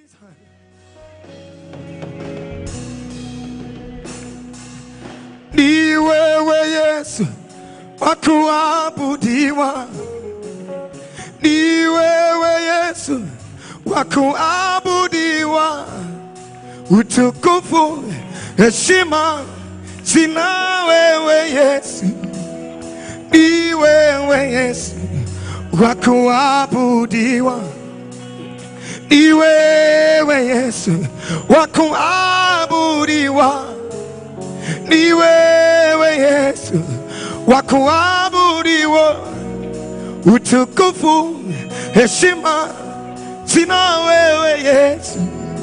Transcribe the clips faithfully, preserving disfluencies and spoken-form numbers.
Ni wewe Yesu wa kuabudiwa, ni wewe Yesu wa kuabudiwa, utukufu heshima zina wewe Yesu, ni wewe Yesu wa kuabudiwa, ni wewe Yesu wa kuabudiwa, ni wewe Yesu wa kuabudiwa, utukufu heshima zina wewe Yesu,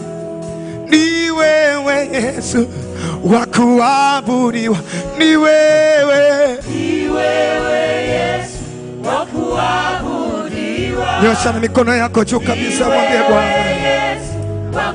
ni wewe Yesu wa kuabudiwa, ni wewe, ni wewe Yesu wa kuabudiwa. Nyosha mikono yako juu kabisa, mwambie Bwana Yesu wa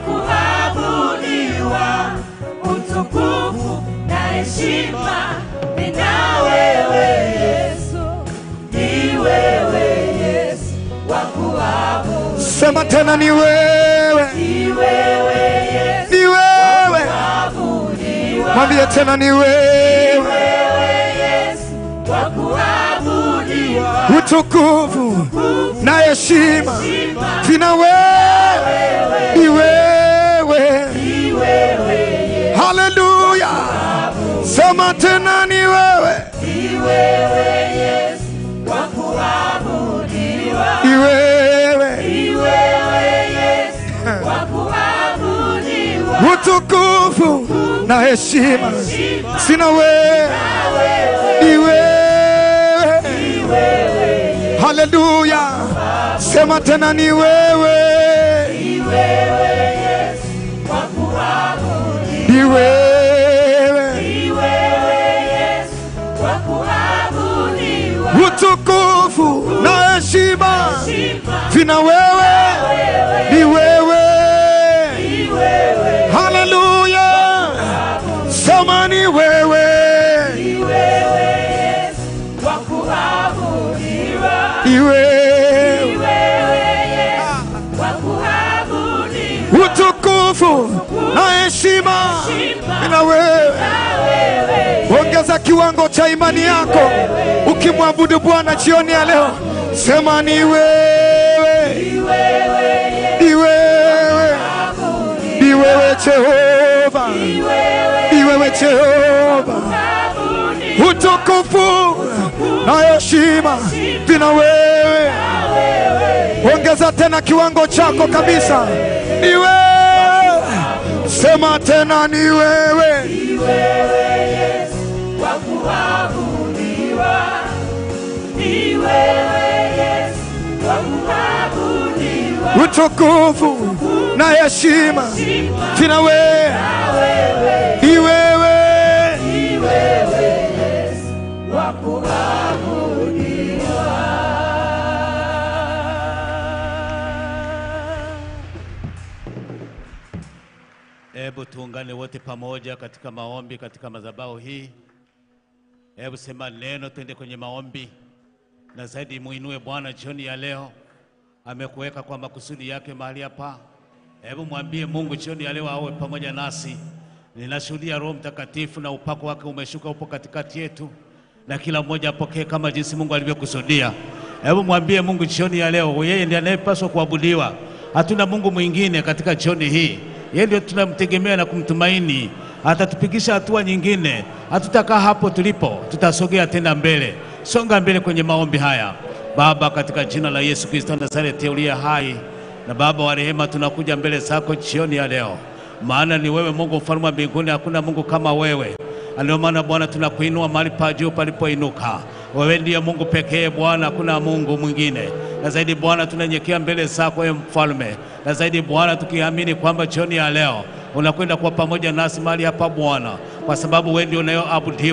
kuabudiwa, utukufu na heshima ni na wewe Yesu, ni wewe Yesu wa kuabudiwa. Sema tena, ni wewe, ni wewe Yesu, ni wewe, mwambie tena, ni wewe, ni wewe Yesu wa kuabudiwa, utukufu na heshima vina wewe, ni wewe, ni wewe Yesu. Haleluya. Sema tena, ni wewe, ni wewe Yesu wa kuabudiwa, ni wewe, ni wewe Yesu wa kuabudiwa, utukufu na heshima sina wewe, ni wewe, ni wewe. Haleluya. Sema tena, ni wewe, ni wewe Yesu wa kuabudiwa, ni wewe, ni wewe Yesu wa kuabudiwa, utukufu na heshima vina wewe, ni wewe, ni wewe. Haleluya. Sema, ni wewe, ni wewe Yesu wa kuabudiwa, ni wewe, utukufu na heshima na wewe. Ongeza kiwango cha imani yako ukimwabudu Bwana jioni ya leo. Sema, ni wewe, ni wewe, ni wewe Jehova, ni wewe Jehova, utukufu na heshima vina wewe. Ongeza tena kiwango chako kabisa, ni wewe. Sema tena, ni wewe, ni wewe Yesu wa kuabudiwa, ni wewe Yesu wa kuabudiwa, utukufu na heshima vina wewe, ni wewe, ni wewe Yesu wa kuabudiwa. Hebu tuungane wote pamoja katika maombi katika madhabahu hii. Hebu sema neno, twende kwenye maombi. Na zaidi muinue Bwana jioni ya leo. Amekuweka kwa makusudi yake mahali hapa. Hebu mwambie Mungu jioni ya leo awe pamoja nasi. Ninashuhudia Roho Mtakatifu na upako wake umeshuka upo katikati yetu, na kila mmoja apokee kama jinsi Mungu alivyokusudia. Hebu mwambie Mungu jioni ya leo, yeye ndiye anayepaswa kuabudiwa. Hatuna Mungu mwingine katika jioni hii. Yeye ndiye tunamtegemea na kumtumaini. Atatupigisha hatua nyingine. Hatutakaa hapo tulipo, tutasogea tena mbele. Songa mbele kwenye maombi haya. Baba, katika jina la Yesu Kristo Nazareti uliye hai, na Baba wa rehema, tunakuja mbele zako jioni ya leo. Maana ni wewe Mungu mfalme wa mbinguni, hakuna Mungu kama wewe. Ndio maana Bwana tunakuinua mahali pa juu palipoinuka. Wewe ndiye Mungu pekee Bwana, hakuna Mungu mwingine. Na zaidi Bwana tunanyenyekea mbele zako wewe mfalme. Na zaidi Bwana tukiamini kwamba jioni ya leo unakwenda kuwa pamoja nasi mahali hapa Bwana, kwa sababu wewe ndiye unayeabudiwa,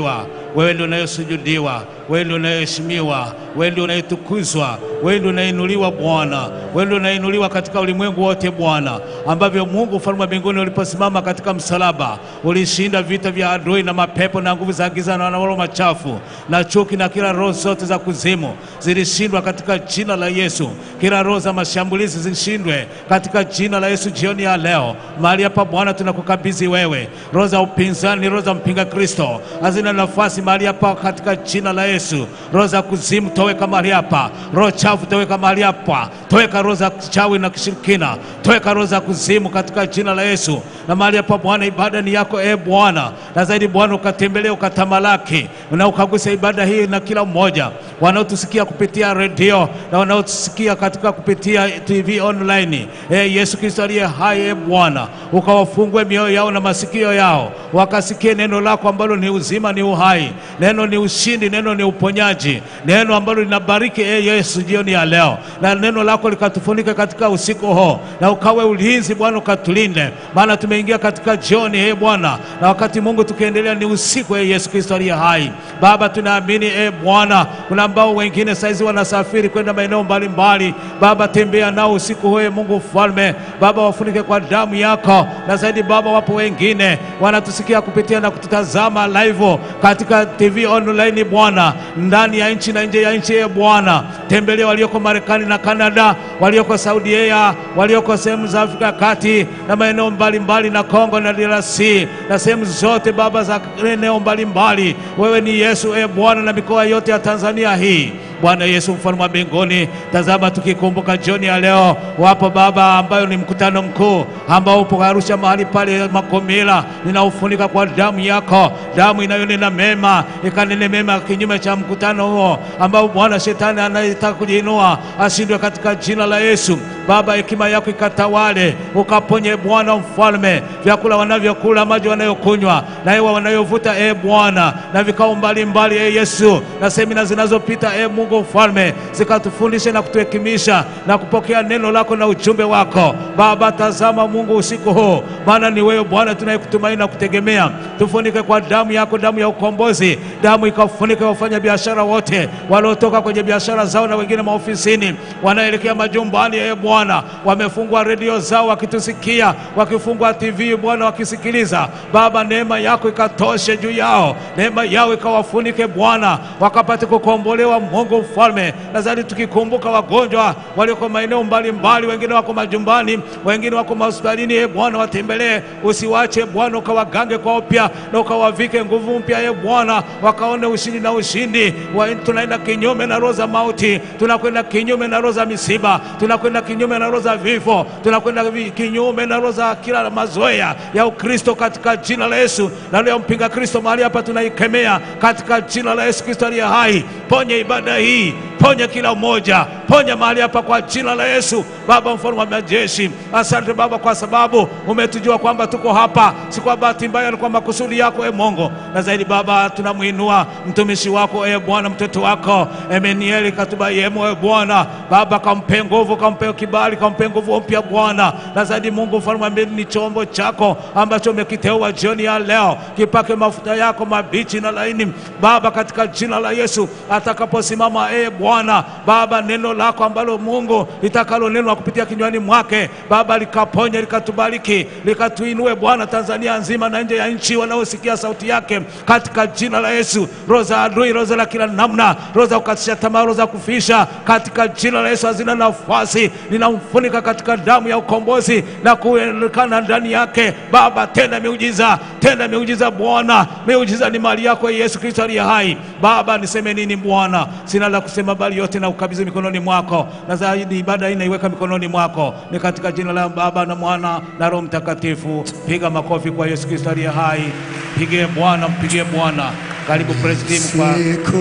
wewe ndio unayesujudiwa, wewe ndio unayeheshimiwa, wewe ndio unayetukuzwa, wewe ndio unainuliwa Bwana, wewe ndio unainuliwa katika ulimwengu wote Bwana, ambavyo Mungu mfalme wa mbinguni uliposimama katika msalaba, ulishinda vita vya adui na mapepo na nguvu za giza na roho machafu na chuki na kila roho zote za kuzimu zilishindwa katika jina la Yesu. Kila roho za mashambulizi zishindwe katika jina la Yesu. Jioni ya leo mahali hapa Bwana tunakukabidhi wewe, roho za upinzani, roho za mpinga Kristo hazina nafasi mahali hapa katika jina la Yesu. Roho za kuzimu toweka mahali hapa, roho chafu toweka mahali hapa, toweka roho za kichawi na kishirikina, toweka roho za kuzimu katika jina la Yesu. Na mahali hapa Bwana ibada ni yako e Bwana, na zaidi Bwana ukatembelee, ukatamalaki na ukagusa ibada hii na kila mmoja wanaotusikia kupitia radio na wanaotusikia katika kupitia T V online. E Yesu Kristo aliye hai e Bwana, ukawafungue mioyo yao na masikio yao wakasikie neno lako ambalo ni uzima, ni uhai, neno ni ushindi, neno ni uponyaji, neno ambalo linabariki e Yesu jioni ya leo. Na neno lako likatufunike katika usiku huu, na ukawe ulinzi Bwana, ukatulinde, maana tumeingia katika jioni e Bwana, na wakati Mungu tukiendelea ni usiku e Yesu Kristo aliye hai. Baba tunaamini e Bwana, kuna ambao wengine saizi wanasafiri kwenda maeneo mbalimbali. Baba tembea nao usiku huu Mungu mfalme. Baba wafunike kwa damu yako, na zaidi Baba wapo wengine wanatusikia kupitia na kututazama live katika T V online Bwana, ndani ya nchi na nje ya nchi e Bwana. Tembelea walioko Marekani na Canada, walioko Saudi Arabia, walioko sehemu za Afrika kati na maeneo mbalimbali na Kongo na D R C na sehemu zote Baba za eneo mbalimbali. Wewe ni Yesu e Bwana, na mikoa yote ya Tanzania hii Bwana Yesu mfalme wa mbinguni. Tazama tukikumbuka jioni ya leo, wapo Baba ambayo ni mkutano mkuu ambao upo Arusha mahali pale Makomila. Ninaufunika kwa damu yako, damu inayonena mema, ikanene mema kinyume cha mkutano huo ambao Bwana shetani anayetaka kujiinua ashindwe katika jina la Yesu. Baba hekima yako ikatawale, ukaponye Bwana mfalme vyakula wanavyokula, maji wanayokunywa na hewa wanayovuta e Bwana, na vikao mbalimbali e Yesu, na semina zinazopita e Mungu mfalme, zikatufundishe na kutuhekimisha na kupokea neno lako na ujumbe wako. Baba tazama Mungu usiku huu, maana ni wewe Bwana tunayekutumaini na kutegemea. Tufunike kwa damu yako, damu ya ukombozi, damu ikafunike wafanya biashara wote waliotoka kwenye biashara zao na wengine maofisini wanaelekea majumbani e Bwana, wamefungua redio zao wakitusikia, wakifungua T V Bwana wakisikiliza. Baba neema yako ikatoshe juu yao, neema yao ikawafunike Bwana, wakapate kukombolewa Mungu mfalme. Na zaidi tukikumbuka wagonjwa walioko maeneo mbalimbali, wengine wako majumbani, wengine wako hospitalini e Bwana, watembelee, usiwache Bwana, ukawagange kwa upya na ukawavike nguvu mpya e Bwana, wakaone ushindi na ushindi. Tunaenda kinyume na roho za mauti, tunakwenda kinyume na roho za misiba, tunakwenda kinyume na roho za vifo, tunakwenda kinyume na roho za kila mazoea ya Ukristo katika jina la Yesu. Na leo mpinga Kristo mahali hapa tunaikemea katika jina la Yesu Kristo aliye hai. Ponye ibada hii, ponya kila mmoja, ponya mahali hapa kwa jina la Yesu. Baba mfalme wa majeshi, asante Baba kwa sababu umetujua kwamba tuko hapa si kwa bahati mbaya, ni kwa makusudi yako e Mungu. Na zaidi Baba tunamuinua mtumishi wako e Bwana, mtoto wako Emialian Katubayemo e Bwana. Baba kampe nguvu, kampe kibali, kampe nguvu mpya Bwana. Na zaidi Mungu mfalme wa mbinguni, ni chombo chako ambacho umekiteua jioni ya leo, kipake mafuta yako mabichi na laini Baba, katika jina la Yesu. Atakaposimama e Bwana Baba, neno lako ambalo Mungu litakalo neno kupitia kinywani mwake Baba, likaponye, likatubariki, likatuinue Bwana Tanzania nzima na nje ya nchi wanaosikia sauti yake katika jina la Yesu. Roho za adui, roho za kila namna, roho za kukatisha tamaa, roho za kufisha, katika jina la Yesu hazina nafasi. Ninamfunika katika damu ya ukombozi na kuonekana ndani yake Baba. Tenda miujiza, tenda miujiza Bwana, miujiza ni mali yako Yesu Kristo aliye hai. Baba niseme nini Bwana? Sina la kusema, bali yote na ukabidhi mikononi mwako, na zaidi ibada hii naiweka mikononi mwako, ni katika jina la Baba na Mwana na Roho Mtakatifu. Piga makofi kwa Yesu Kristo aliye hai. Pigie Bwana, mpigie Bwana. Karibu praise team kwa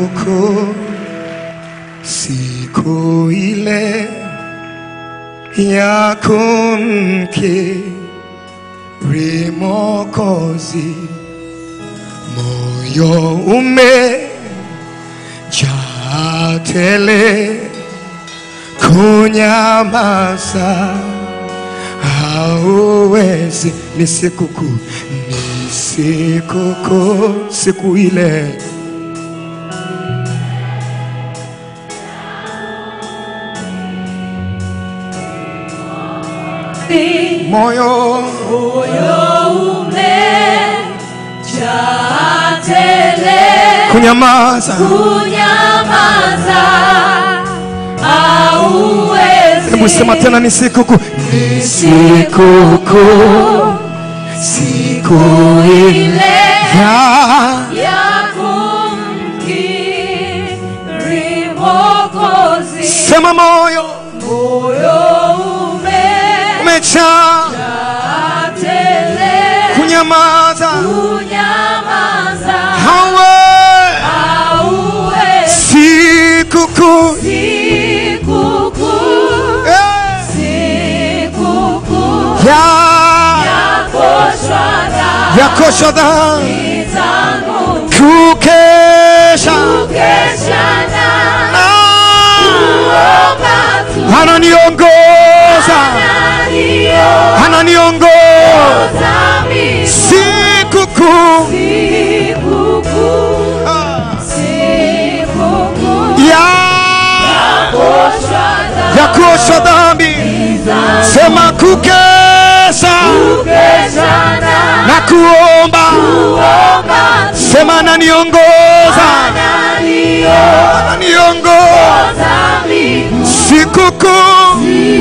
siku siku ile ya kumkiri Mwokozi, moyo umejaa tele, kunyamaza hauwezi. Ni sikukuu, ni sikukuu, siku ile moyo moyo umejaa tele, kunyamaza kunyamaza hauwezi. Hebu sema tena, ni sikukuu, ni sikukuu, siku ile ya kumkiri Mwokozi. Sema moyo moyo umejaa tele, kunyamaza kunyamaza hauwezi. Sikukuu, sikukuu, eh, sikukuu ya yakoshwa dhambi zangu, kukesha kukeshana ananiongoza, ananiongoza sikukuu, sikukuu, sikukuu ya yakoshwa dhambi. Sema kukesha na kuomba, sema ananiongoza, ananiongoza sikukuu,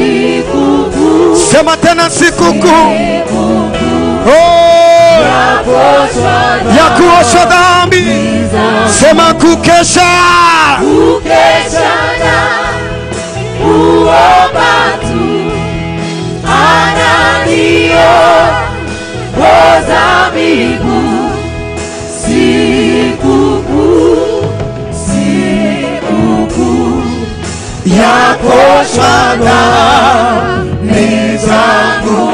sema tena sikukuu, oh, ya kuosha dhambi. Sema kukesha, kuomba tu, ananiongoza miguu. Sikukuu, sikukuu ya kuosha dhambi zangu.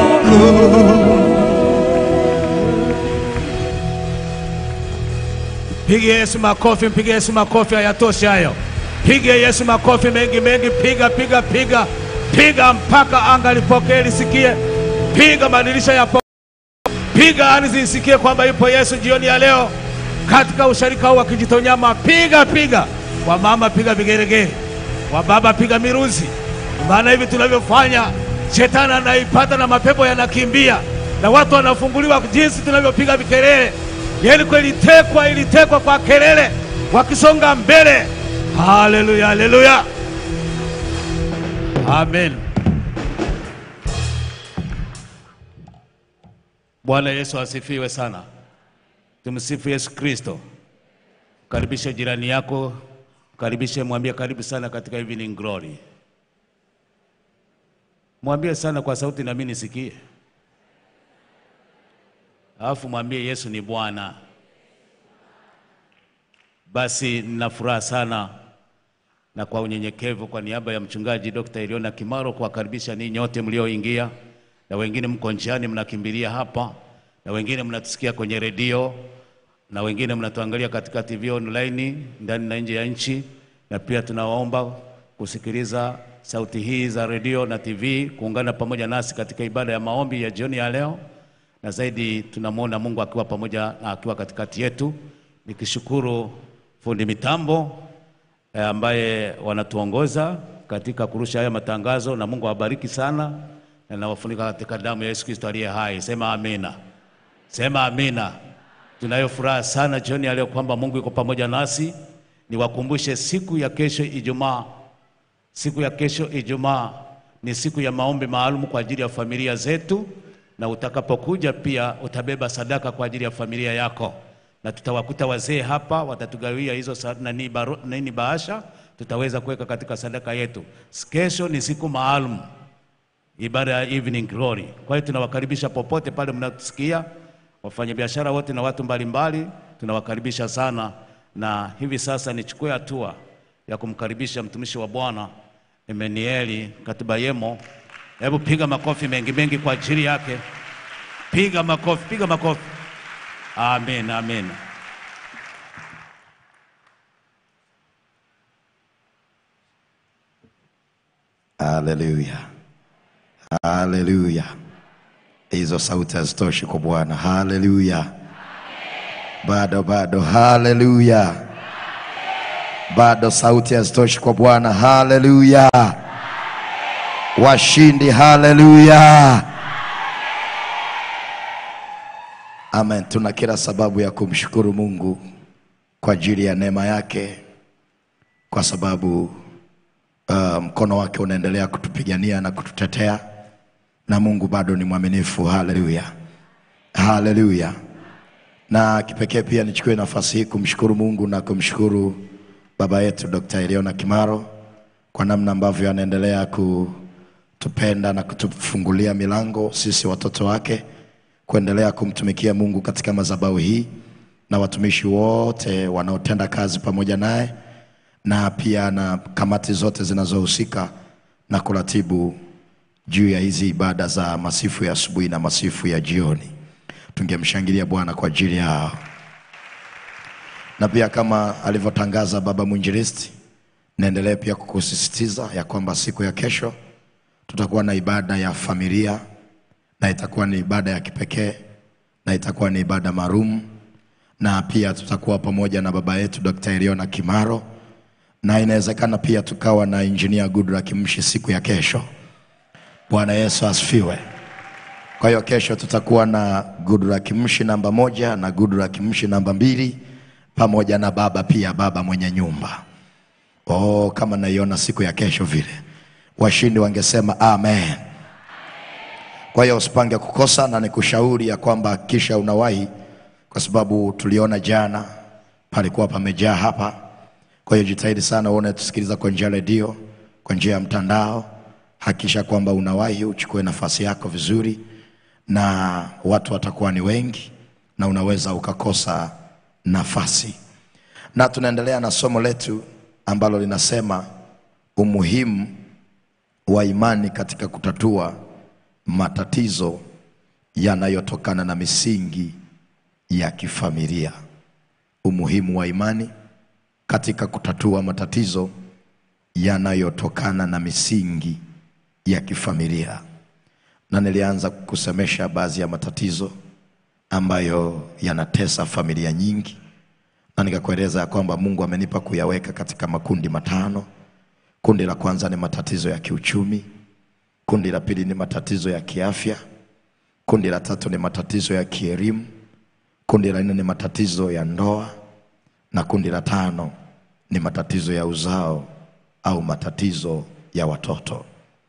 Piga Yesu makofi, mpiga Yesu makofi, hayatoshi hayo. Piga Yesu makofi mengi mengi, piga piga piga. Piga mpaka anga lipokee lisikie. Piga madirisha yapo. Piga ardhi isikie kwamba yupo Yesu jioni ya leo katika usharika huu wa Kijitonyama. Piga piga. Wa mama piga vigeregere. Wa baba piga miruzi. Maana hivi tunavyofanya shetani anaipata na mapepo yanakimbia na watu wanafunguliwa jinsi tunavyopiga vikelele. Yeriko ilitekwa, ilitekwa kwa kelele wakisonga mbele. Haleluya, haleluya. Amen. Bwana Yesu asifiwe sana. Tumsifu Yesu Kristo. Karibisha jirani yako, karibishe, mwambie karibu sana katika Evening Glory. Mwambie sana kwa sauti na mimi nisikie. Alafu mwambie Yesu ni Bwana. Basi nina furaha sana na kwa unyenyekevu kwa niaba ya mchungaji Doctor Eliona Kimaro kuwakaribisha ninyi nyote mlioingia, na wengine mko njiani mnakimbilia hapa, na wengine mnatusikia kwenye redio, na wengine mnatuangalia katika T V online ndani na nje ya nchi, na pia tunawaomba kusikiliza sauti hii za redio na T V, kuungana pamoja nasi katika ibada ya maombi ya jioni ya leo. Na zaidi tunamuona Mungu akiwa pamoja na akiwa katikati yetu. Nikishukuru fundi mitambo eh, ambaye wanatuongoza katika kurusha haya matangazo, na Mungu awabariki sana na nawafunika katika damu ya Yesu Kristo aliye hai. Sema amina. Sema amina. Tunayo furaha sana jioni ya leo kwamba Mungu yuko pamoja nasi. Niwakumbushe siku ya kesho Ijumaa. Siku ya kesho Ijumaa ni siku ya maombi maalum kwa ajili ya familia zetu, na utakapokuja pia utabeba sadaka kwa ajili ya familia yako. Na tutawakuta wazee hapa watatugawia hizo nani nini bahasha, tutaweza kuweka katika sadaka yetu. Kesho ni siku maalum, ibada ya Evening Glory. Kwa hiyo tunawakaribisha popote pale mnatusikia, wafanyabiashara wote na watu mbalimbali, tunawakaribisha sana. Na hivi sasa nichukue hatua ya kumkaribisha mtumishi wa Bwana Mwl Katubayemo. Hebu piga makofi mengi mengi kwa ajili yake. Piga makofi, piga makofi. Amen, amen. Hallelujah. Hallelujah. Hizo sauti hazitoshi kwa Bwana. Hallelujah. Bado bado hallelujah. Bado sauti hazitoshi kwa Bwana. Hallelujah. Washindi hallelujah. Amen. Tuna kila sababu ya kumshukuru Mungu kwa ajili ya neema yake, kwa sababu uh, mkono wake unaendelea kutupigania na kututetea, na Mungu bado ni mwaminifu. Haleluya. Haleluya. Na kipekee pia nichukue nafasi hii kumshukuru Mungu na kumshukuru baba yetu Doctor Eliona Kimaro kwa namna ambavyo anaendelea kutupenda na kutufungulia milango sisi watoto wake kuendelea kumtumikia Mungu katika madhabahu hii, na watumishi wote wanaotenda kazi pamoja naye, na pia na kamati zote zinazohusika na kuratibu juu ya hizi ibada za masifu ya asubuhi na masifu ya jioni. Tungemshangilia Bwana kwa ajili yao. Na pia kama alivyotangaza baba mwinjilisti, naendelea pia kukusisitiza ya kwamba siku ya kesho tutakuwa na ibada ya familia, na itakuwa ni ibada ya kipekee, na itakuwa ni ibada maalum, na pia tutakuwa pamoja na baba yetu Doctor Eliona Kimaro, na inawezekana pia tukawa na engineer Goodluck Mshi siku ya kesho. Bwana Yesu asifiwe. Kwa hiyo kesho tutakuwa na Goodluck Mshi namba moja na Goodluck Mshi namba mbili, pamoja na baba pia, baba mwenye nyumba. Oh, kama naiona siku ya kesho vile. Washindi wangesema amen. Kwa hiyo usipange kukosa, na nikushauri ya kwamba kisha unawahi, kwa sababu tuliona jana palikuwa pamejaa hapa. Kwa hiyo jitahidi sana uone tusikiliza kwa njia ya redio, kwa njia ya mtandao. Hakisha kwamba unawahi, uchukue nafasi yako vizuri, na watu watakuwa ni wengi na unaweza ukakosa nafasi. Na tunaendelea na somo letu ambalo linasema umuhimu wa imani katika kutatua matatizo yanayotokana na misingi ya kifamilia. Umuhimu wa imani katika kutatua matatizo yanayotokana na misingi ya kifamilia. Na nilianza kusemesha baadhi ya matatizo ambayo yanatesa familia nyingi, na nikakueleza kwamba Mungu amenipa kuyaweka katika makundi matano. Kundi la kwanza ni matatizo ya kiuchumi, kundi la pili ni matatizo ya kiafya, kundi la tatu ni matatizo ya kielimu, kundi la nne ni matatizo ya ndoa, na kundi la tano ni matatizo ya uzao au matatizo ya watoto.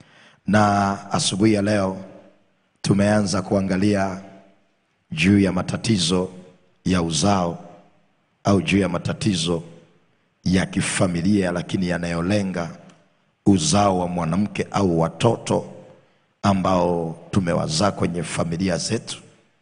Na asubuhi ya leo tumeanza kuangalia juu ya matatizo ya uzao au juu ya matatizo ya kifamilia, lakini yanayolenga uzao wa mwanamke au watoto ambao tumewazaa kwenye familia zetu.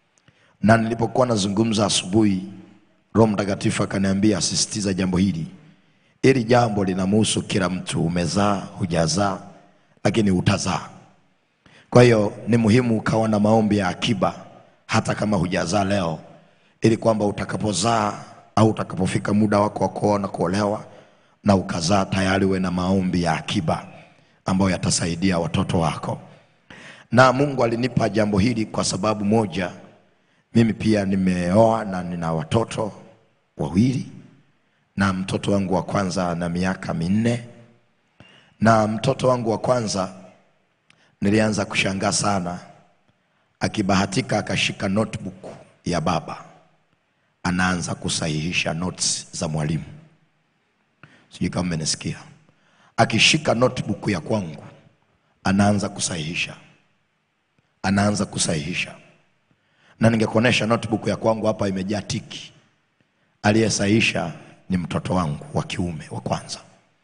Na nilipokuwa nazungumza asubuhi, Roho Mtakatifu akaniambia asisitiza jambo hili. Hili jambo linamhusu kila mtu, umezaa, hujazaa, lakini utazaa. Kwa hiyo ni muhimu ukawa na maombi ya akiba hata kama hujazaa leo, ili kwamba utakapozaa au utakapofika muda wako wa kuoa na kuolewa na ukazaa, tayari uwe na maombi ya akiba ambayo yatasaidia watoto wako. Na Mungu alinipa jambo hili kwa sababu moja, mimi pia nimeoa na nina watoto wawili, na mtoto wangu wa kwanza na miaka minne. Na mtoto wangu wa kwanza nilianza kushangaa sana, akibahatika akashika notebook ya baba, anaanza kusahihisha notes za mwalimu. Sijui kama mmenisikia. Akishika notebook ya kwangu, anaanza kusahihisha. Anaanza kusahihisha. Na ningekuonesha notebook ya kwangu hapa imejaa tiki. Aliyesahihisha ni mtoto wangu wa kiume wa kwanza.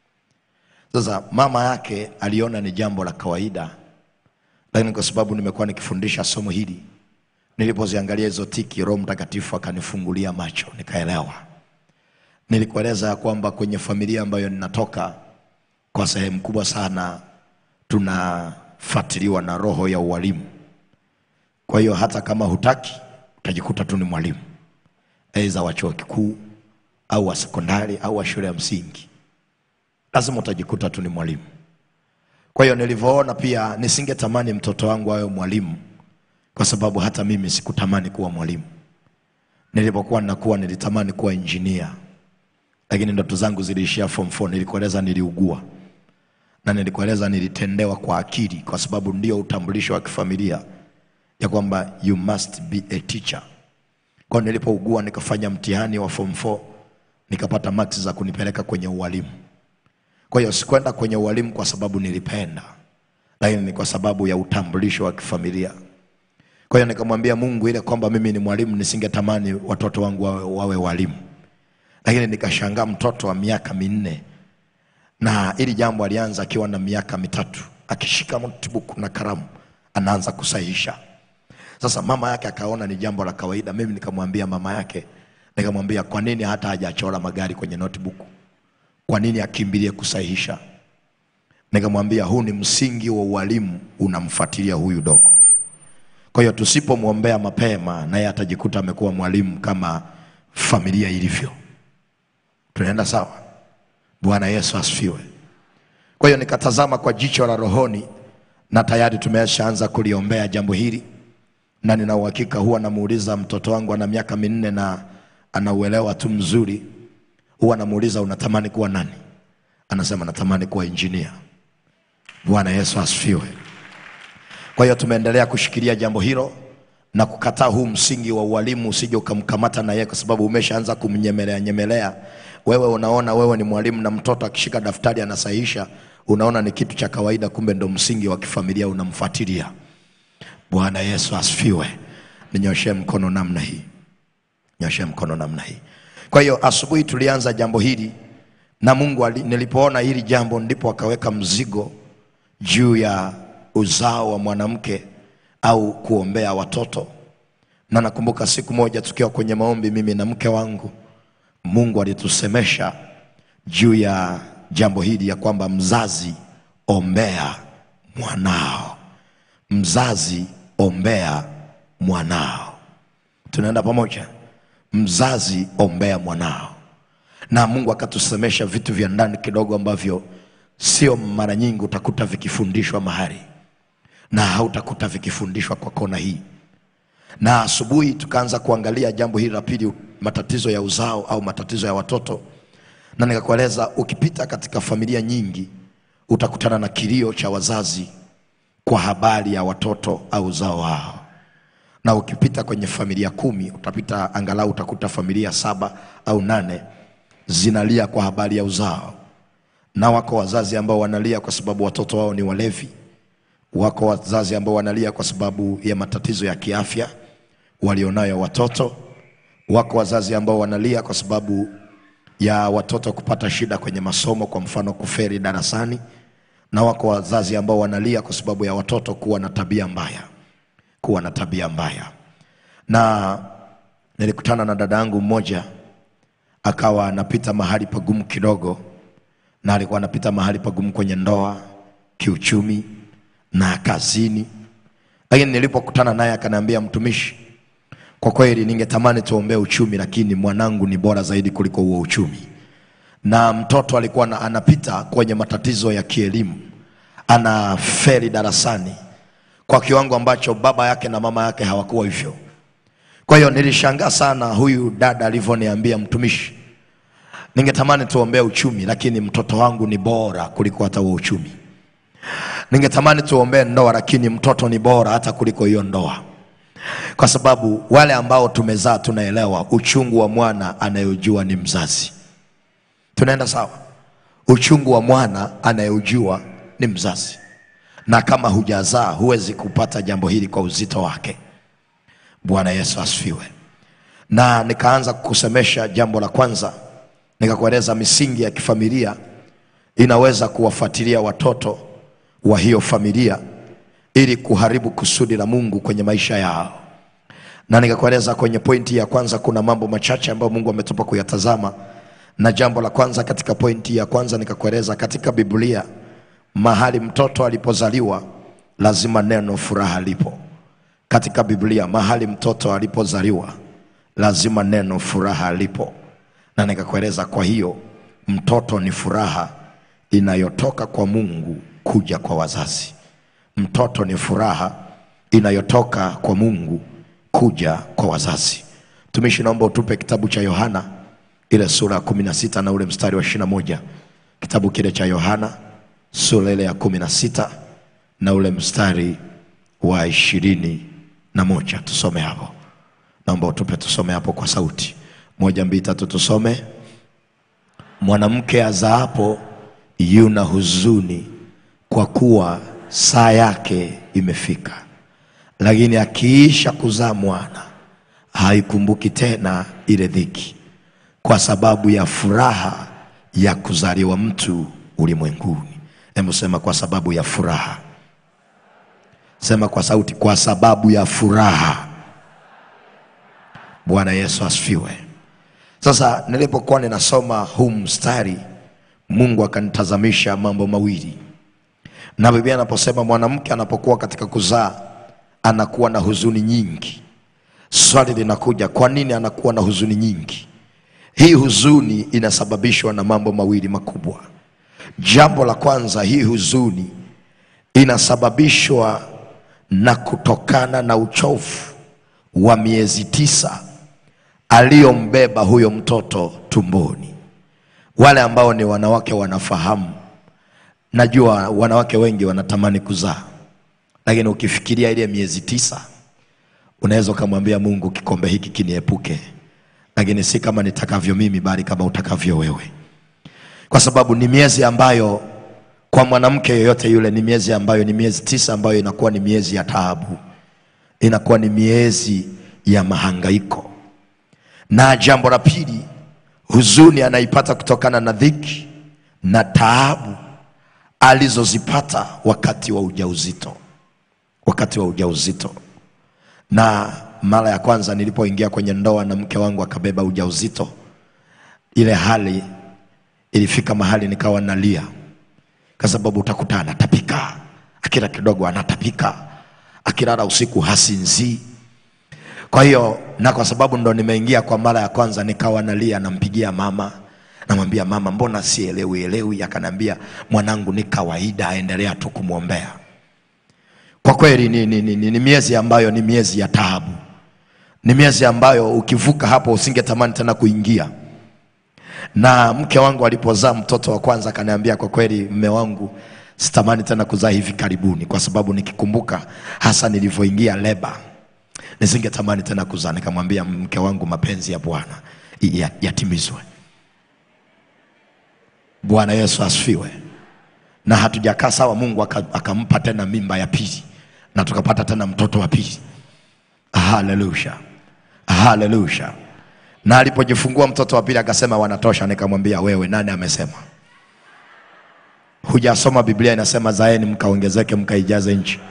Sasa mama yake aliona ni jambo la kawaida, lakini kwa sababu nimekuwa nikifundisha somo hili, nilipoziangalia hizo tiki, Roho Mtakatifu akanifungulia macho, nikaelewa. Nilikueleza kwamba kwenye familia ambayo ninatoka, kwa sehemu kubwa sana tunafuatiliwa na roho ya ualimu. Kwa hiyo hata kama hutaki, utajikuta tu ni mwalimu, aidha wa chuo kikuu au wa sekondari au wa shule ya msingi. Lazima utajikuta tu ni mwalimu. Kwa hiyo nilivyoona pia nisingetamani mtoto wangu awe mwalimu, kwa sababu hata mimi sikutamani kuwa mwalimu. Nilipokuwa ninakuwa nilitamani kuwa engineer, lakini ndoto zangu ziliishia form four. Nilikueleza niliugua, na nilikueleza nilitendewa kwa akili, kwa sababu ndio utambulisho wa kifamilia ya kwamba you must be a teacher. Kwa nilipougua nikafanya mtihani wa form four, nikapata marks za kunipeleka kwenye ualimu. Kwa hiyo sikwenda kwenye ualimu kwa sababu nilipenda, lakini ni kwa sababu ya utambulisho wa kifamilia. Kwa hiyo nikamwambia Mungu ile kwamba mimi ni mwalimu, nisingetamani watoto wangu wawe, wawe walimu. Lakini nikashangaa mtoto wa miaka minne, na ili jambo alianza akiwa na miaka mitatu, akishika notebook na kalamu anaanza kusahihisha. Sasa mama yake akaona ni jambo la kawaida. Mimi nikamwambia mama yake, nikamwambia kwa nini hata hajachora magari kwenye notebook? Kwa nini akimbilie kusahihisha? Nikamwambia huu ni msingi wa ualimu, unamfuatilia huyu dogo. Kwa hiyo tusipomwombea mapema, naye atajikuta amekuwa mwalimu kama familia ilivyo. Tunaenda sawa? Bwana Yesu asifiwe. Kwa hiyo nikatazama kwa jicho la rohoni, na tayari tumeshaanza kuliombea jambo hili. Na nina uhakika huwa namuuliza mtoto wangu ana miaka minne na anauelewa tu mzuri. Huwa namuuliza unatamani kuwa nani? Anasema natamani kuwa engineer. Bwana Yesu asifiwe. Kwa hiyo tumeendelea kushikilia jambo hilo na kukataa huu msingi wa ualimu usije ukamkamata na yeye, kwa sababu umeshaanza kumnyemelea nyemelea. Wewe unaona wewe ni mwalimu na mtoto akishika daftari anasahihisha, unaona ni kitu cha kawaida, kumbe ndo msingi wa kifamilia unamfuatilia. Bwana Yesu asifiwe. Ninyoshe mkono namna hii. Nyoshe mkono namna hii. Kwa hiyo asubuhi tulianza jambo hili, na Mungu nilipoona hili jambo ndipo akaweka mzigo juu ya uzao wa mwanamke au kuombea watoto. Na nakumbuka siku moja tukiwa kwenye maombi mimi na mke wangu, Mungu alitusemesha juu ya jambo hili ya kwamba mzazi ombea mwanao. Mzazi ombea mwanao. Tunaenda pamoja? Mzazi ombea mwanao. Na Mungu akatusemesha vitu vya ndani kidogo ambavyo sio mara nyingi utakuta vikifundishwa mahali, na hautakuta vikifundishwa kwa kona hii. Na asubuhi tukaanza kuangalia jambo hili la pili, matatizo ya uzao au matatizo ya watoto. Na nikakueleza ukipita katika familia nyingi utakutana na kilio cha wazazi kwa habari ya watoto au uzao wao. Na ukipita kwenye familia kumi utapita angalau utakuta familia saba au nane zinalia kwa habari ya uzao. Na wako wazazi ambao wanalia kwa sababu watoto wao ni walevi. Wako wazazi ambao wanalia kwa sababu ya matatizo ya kiafya walionayo watoto. Wako wazazi ambao wanalia kwa sababu ya watoto kupata shida kwenye masomo, kwa mfano kufeli darasani. Na wako wazazi ambao wanalia kwa sababu ya watoto kuwa na tabia mbaya. Kuwa na tabia mbaya. Na nilikutana na dada yangu mmoja, akawa anapita mahali pagumu kidogo, na alikuwa anapita mahali pagumu kwenye ndoa, kiuchumi na kazini. Lakini nilipokutana naye akaniambia, mtumishi, kwa kweli ningetamani tuombee uchumi, lakini mwanangu ni bora zaidi kuliko huo uchumi. Na mtoto alikuwa na, anapita kwenye matatizo ya kielimu, anafeli darasani kwa kiwango ambacho baba yake na mama yake hawakuwa hivyo. Kwa hiyo nilishangaa sana huyu dada alivyoniambia, mtumishi, ningetamani tuombee uchumi, lakini mtoto wangu ni bora kuliko hata huo uchumi. Ningetamani tuombee ndoa, lakini mtoto ni bora hata kuliko hiyo ndoa. Kwa sababu wale ambao tumezaa tunaelewa uchungu wa mwana anayojua ni mzazi. Tunaenda sawa? Uchungu wa mwana anayojua ni mzazi. Na kama hujazaa huwezi kupata jambo hili kwa uzito wake. Bwana Yesu asifiwe. Na nikaanza kukusemesha jambo la kwanza, nikakueleza misingi ya kifamilia inaweza kuwafuatilia watoto wa hiyo familia ili kuharibu kusudi la Mungu kwenye maisha yao. Na nikakueleza kwenye pointi ya kwanza kuna mambo machache ambayo Mungu ametupa kuyatazama. Na jambo la kwanza katika pointi ya kwanza nikakueleza, katika Biblia mahali mtoto alipozaliwa lazima neno furaha lipo. Katika Biblia mahali mtoto alipozaliwa lazima neno furaha lipo. Na nikakueleza kwa hiyo mtoto ni furaha inayotoka kwa Mungu kuja kwa wazazi. Mtoto ni furaha inayotoka kwa Mungu kuja kwa wazazi. Tumishi, naomba utupe kitabu cha Yohana ile sura kumi na sita na ule mstari wa ishirini na moja. Kitabu kile cha Yohana sura ile ya kumi na sita na ule mstari wa ishirini na moja. Tusome hapo. Naomba utupe tusome hapo kwa sauti. Moja, mbili, tatu, tusome. Mwanamke azaapo yuna huzuni, kwa kuwa saa yake imefika. Lakini akiisha kuzaa mwana, haikumbuki tena ile dhiki, kwa sababu ya furaha ya kuzaliwa mtu ulimwenguni. Hebu sema kwa sababu ya furaha. Sema kwa sauti, kwa sababu ya furaha. Bwana Yesu asifiwe. Sasa nilipokuwa ninasoma huu mstari, Mungu akanitazamisha mambo mawili. Na Biblia inaposema mwanamke anapokuwa katika kuzaa anakuwa na huzuni nyingi, swali linakuja, kwa nini anakuwa na huzuni nyingi? Hii huzuni inasababishwa na mambo mawili makubwa. Jambo la kwanza, hii huzuni inasababishwa na kutokana na uchovu wa miezi tisa aliyombeba huyo mtoto tumboni. Wale ambao ni wanawake wanafahamu. Najua wanawake wengi wanatamani kuzaa, lakini ukifikiria ile miezi tisa, unaweza kumwambia Mungu, kikombe hiki kiniepuke, lakini si kama nitakavyo mimi, bali kama utakavyo wewe. Kwa sababu ni miezi ambayo kwa mwanamke yoyote yule ni miezi ambayo ni miezi tisa ambayo inakuwa ni miezi ya taabu, inakuwa ni miezi ya mahangaiko. Na jambo la pili, huzuni anaipata kutokana na dhiki na taabu alizozipata wakati wa ujauzito. Wakati wa ujauzito. Na mara ya kwanza nilipoingia kwenye ndoa na mke wangu akabeba ujauzito, ile hali ilifika mahali nikawa nalia. Kwa sababu utakuta anatapika, akila kidogo anatapika, akilala usiku hasinzi. Kwa hiyo na kwa sababu ndo nimeingia kwa mara ya kwanza, nikawa nalia, nampigia mama, namwambia mama, mbona sielewi elewi? Akanambia, mwanangu ni kawaida, aendelea tu kumuombea. Kwa kweli ni, ni, ni, ni, ni miezi ambayo ni miezi ya taabu. Ni miezi ambayo ukivuka hapo usingetamani tena kuingia. Na mke wangu alipozaa mtoto wa kwanza akaniambia, kwa kweli mume wangu, sitamani tena kuzaa hivi karibuni, kwa sababu nikikumbuka hasa nilivyoingia leba, nisingetamani tena kuzaa. Nikamwambia mke wangu, mapenzi ya Bwana yatimizwe. Bwana Yesu asifiwe. Na hatujakaa sawa, Mungu akampa tena mimba ya pili, na tukapata tena mtoto wa pili. Hallelujah. Hallelujah. Na alipojifungua mtoto wa pili akasema wanatosha. Nikamwambia, wewe nani amesema? Hujasoma Biblia inasema zaeni mkaongezeke mkaijaze nchi.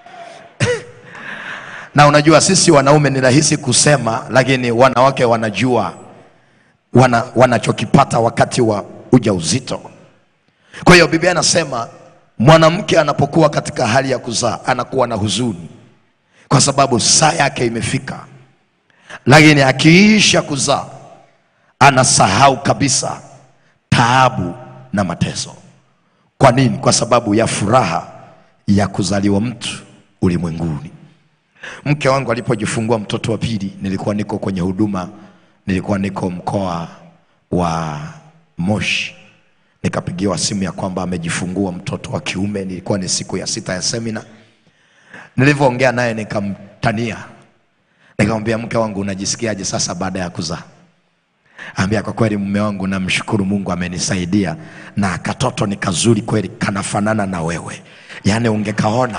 Na unajua sisi wanaume ni rahisi kusema, lakini wanawake wanajua wana, wanachokipata wakati wa ujauzito. Kwa hiyo Biblia inasema mwanamke anapokuwa katika hali ya kuzaa anakuwa na huzuni, kwa sababu saa yake imefika. Lakini akiisha kuzaa anasahau kabisa taabu na mateso. Kwa nini? Kwa sababu ya furaha ya kuzaliwa mtu ulimwenguni. Mke wangu alipojifungua mtoto wa pili, nilikuwa niko kwenye huduma, nilikuwa niko mkoa wa Moshi. Nikapigiwa simu ya kwamba amejifungua mtoto wa kiume. Nilikuwa ni siku ya sita ya semina. Nilivyoongea naye nikamtania, nikamwambia, mke wangu, unajisikiaje sasa baada ya kuzaa? Ambia, kwa kweli mume wangu, namshukuru Mungu amenisaidia, na katoto ni kazuri kweli, kanafanana na wewe, yani ungekaona.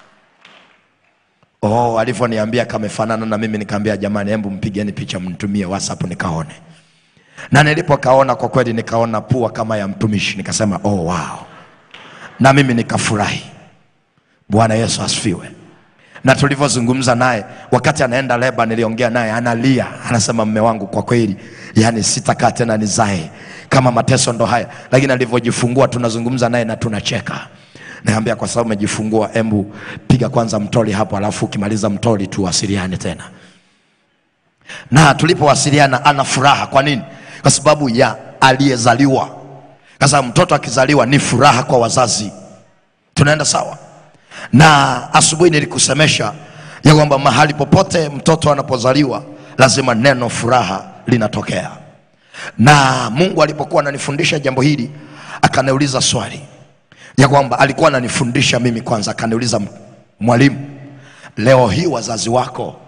Oh, alivyoniambia kamefanana na mimi, nikamwambia, jamani, hebu mpigeni picha mnitumie WhatsApp nikaone. Na nilipokaona kwa kweli nikaona pua kama ya mtumishi, nikasema oh wow. Na mimi nikafurahi. Bwana Yesu asifiwe. Na tulivyozungumza naye wakati anaenda leba, niliongea naye analia, anasema, mume wangu, kwa kweli yani sitakaa tena nizae kama mateso ndo haya. Lakini alivyojifungua tunazungumza naye na tunacheka. Naambia, kwa sababu umejifungua, hebu piga kwanza mtoli hapo, alafu ukimaliza mtoli tuwasiliane tena. Na tulipowasiliana ana furaha. Kwa nini? Kwa sababu ya aliyezaliwa. Kwa sababu mtoto akizaliwa ni furaha kwa wazazi. Tunaenda sawa? Na asubuhi nilikusemesha ya kwamba mahali popote mtoto anapozaliwa lazima neno furaha linatokea. Na Mungu alipokuwa ananifundisha jambo hili akaniuliza swali ya kwamba alikuwa ananifundisha mimi kwanza, akaniuliza, mwalimu, leo hii wazazi wako